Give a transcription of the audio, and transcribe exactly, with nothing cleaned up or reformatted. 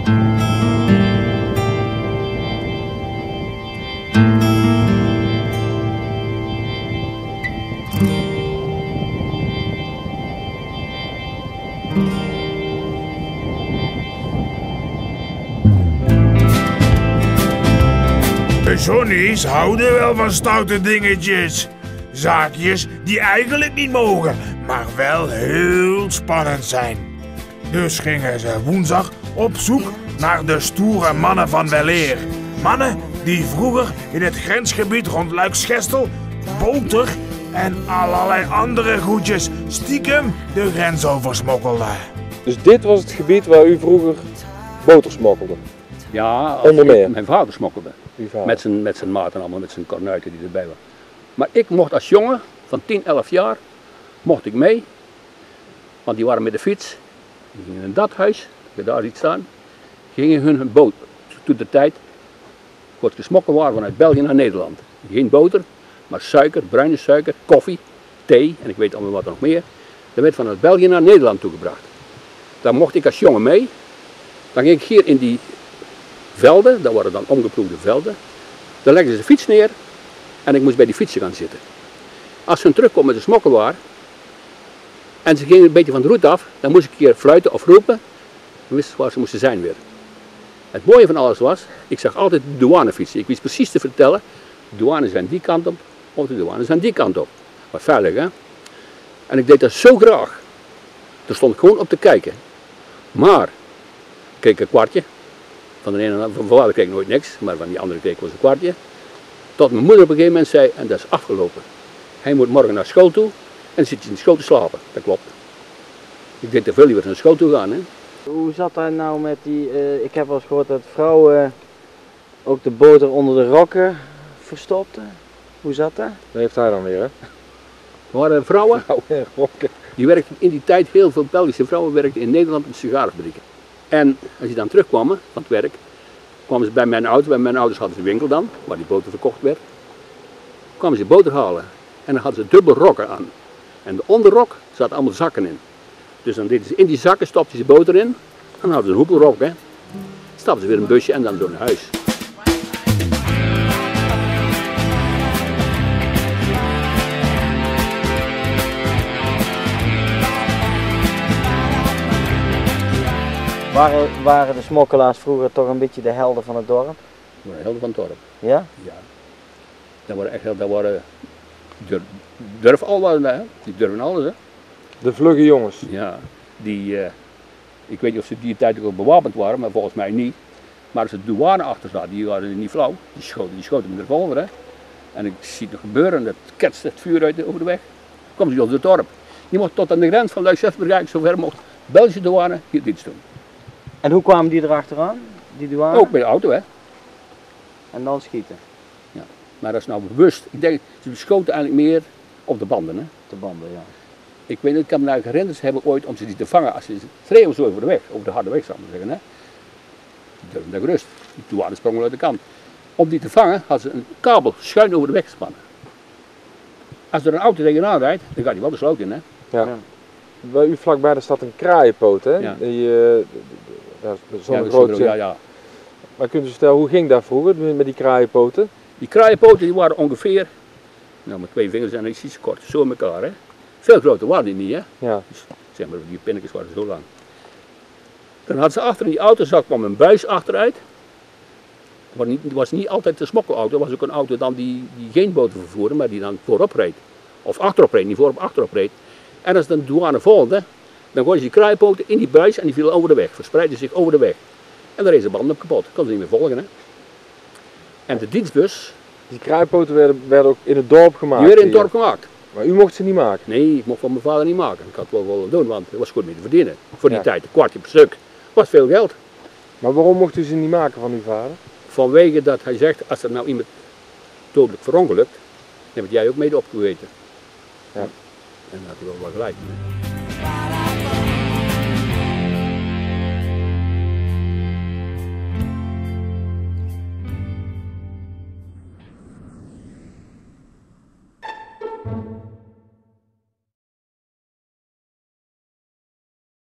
Johnny's houden wel van stoute dingetjes. Zaakjes die eigenlijk niet mogen, maar wel heel spannend zijn. Dus gingen ze woensdag op zoek naar de stoere mannen van weleer. Mannen die vroeger in het grensgebied rond Luikschestel, boter en allerlei andere goedjes stiekem de grens oversmokkelden. Dus dit was het gebied waar u vroeger boter smokkelde? Ja, onder meer. Mijn vader smokkelde. Vader. Met zijn, met zijn maat en allemaal, met zijn kornuiten die erbij waren. Maar ik mocht als jongen van tien, elf jaar, mocht ik mee. Want die waren met de fiets. Die gingen in dat huis, je daar ziet staan, gingen hun een boot. Toen de tijd wordt gesmokkeld waren vanuit België naar Nederland. Geen boter, maar suiker, bruine suiker, koffie, thee en ik weet allemaal wat nog meer. Dat werd vanuit België naar Nederland toegebracht. Daar mocht ik als jongen mee. Dan ging ik hier in die velden, dat waren dan omgeploegde velden. Dan legden ze de fiets neer en ik moest bij die fietsen gaan zitten. Als ze terugkwamen met de smokkelwaar en ze gingen een beetje van de route af, dan moest ik een keer fluiten of roepen. Dan wisten ze waar ze moesten zijn weer. Het mooie van alles was, ik zag altijd de douanefietsen. Ik wist precies te vertellen, de douanes zijn die kant op of de douanes zijn die kant op. Wat veilig, hè? En ik deed dat zo graag. Daar stond ik gewoon op te kijken. Maar, ik keek een kwartje. Van de ene van mijn vader kreeg ik nooit niks, maar van die andere kreeg ik was een kwartje. Tot mijn moeder op een gegeven moment zei, en dat is afgelopen. Hij moet morgen naar school toe en dan zit je in de school te slapen. Dat klopt. Ik deed te veel liever naar school toe gaan. Hè. Hoe zat dat nou met die, uh, ik heb wel eens gehoord dat vrouwen uh, ook de boter onder de rokken verstopten. Hoe zat dat? Dat heeft hij dan weer, hè? Er waren vrouwen, Vrouwen en rokken. Die werkten in die tijd, heel veel Belgische vrouwen werkten in Nederland in sigarenfabrieken. En als die dan terugkwamen van het werk, kwamen ze bij mijn auto, bij mijn ouders hadden ze een winkel dan, waar die boter verkocht werd. Kwamen ze boter halen en dan hadden ze dubbel rokken aan. En de onderrok zaten allemaal zakken in. Dus dan deden ze in die zakken, stopten ze boter in, en dan hadden ze een hoepelrok, hè. Stapten ze weer een busje en dan zo naar huis. Waren, waren de smokkelaars vroeger toch een beetje de helden van het dorp? Dat waren helden van het dorp. Ja? Ja. Dat waren echt, dat waren, durf, durf al wat, hè. Die durven alles, hè. De vlugge jongens. Ja, die, uh, ik weet niet of ze die tijd ook bewapend waren, maar volgens mij niet. Maar als er douane achter zat, die waren niet flauw, die schoten, die schoten met de revolver, hè. En ik zie het nog gebeuren, dat ketste het vuur uit de, over de weg. Dan kwam ze op het dorp. Die mocht tot aan de grens van Luikschestel, zover mocht Belgische douane hier iets doen. En hoe kwamen die erachteraan, die douane? Ook bij de auto, hè. En dan schieten? Ja, maar dat is nou bewust. Ik denk, ze schoten eigenlijk meer op de banden, hè. De banden, ja. Ik weet niet, ik kan me nou herinneren, ze hebben ooit om ze die te vangen, als ze schreeuwen zo over de weg, over de harde weg zou ik maar zeggen, hè. Die durfden daar gerust. Die douane sprong wel uit de kant. Om die te vangen hadden ze een kabel schuin over de weg gespannen. Als er een auto tegenaan rijdt, dan gaat hij wel de sloot in, hè. Ja. Ja. Bij u vlakbij daar staat een kraaienpoot, hè? Ja. Die, uh, ja, zo'n Ja, groot. ja, ja. Maar kunt u vertellen, hoe ging dat vroeger met die kraaienpoten? Die kraaienpoten die waren ongeveer, nou met twee vingers en iets kort, zo in elkaar, hè. Veel groter waren die niet, hè. Ja. Dus, zeg maar, die pinnetjes waren zo lang. Dan hadden ze achter in die autozak kwam een buis achteruit. Het was niet, het was niet altijd de smokkelauto, het was ook een auto dan die, die geen boter vervoerde, maar die dan voorop reed. Of achterop reed, niet voorop, achterop reed. En als de douane volgde, dan gooiden ze die kraaienpoten in die buis en die vielen over de weg, verspreidden zich over de weg. En dan reed de band op kapot, kon ze niet meer volgen, hè. En de dienstbus, Die kraaienpoten werden, werden ook in het dorp gemaakt? die werden in het hier. dorp gemaakt. Maar u mocht ze niet maken? Nee, ik mocht van mijn vader niet maken. Ik had het wel willen doen, want het was goed mee te verdienen. Voor die Ja. tijd, een kwartje per stuk, was veel geld. Maar waarom mocht u ze niet maken van uw vader? Vanwege dat hij zegt, als er nou iemand dodelijk verongelukt, dan heb jij ook mede opgeweten. Ja. En daar had hij wel wel gelijk. Thank you.